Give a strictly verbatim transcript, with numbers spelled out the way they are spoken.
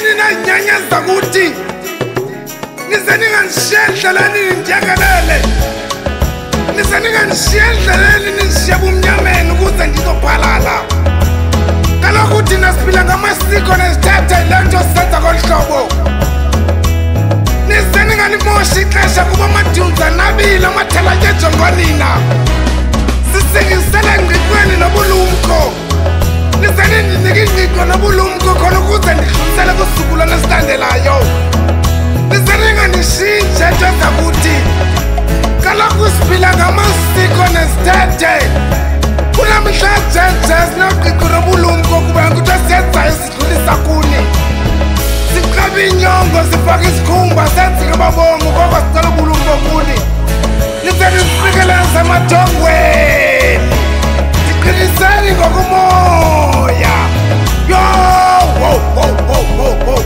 Nini na nyanya zakuti Nisani nganshedleleni ninjakalele Nisani nganshedleleni nishabu mnyameni ukuze ngizophalala Kaloku thina siphila ngamasiko nesithatha ilento senza kolhlobo Nisani nganimoshi ixesha kuba amadunza nabile amathalanye ejongonina Sisingisele ngqiqweni nobulumko Nisani ndinika ingqiqo nobulumko khona ukuze ndidlulisele kwisizukulwana esilandelayo Nisani nganishintshe nto zakuthi Kaloku siphila ngamasiko nesithethe Kunamhlanje nje sinogqiqo nobulumko kuba into siyenzayo sidlulisa kuni Siqaba inyongo sifaka isikhumba senze ngababomo koko sicela ubulumko kuni Nisani siqikeleze emathongweni Ndiqiniseni ngokumoya Yo, wo, wo, wo, wo, wo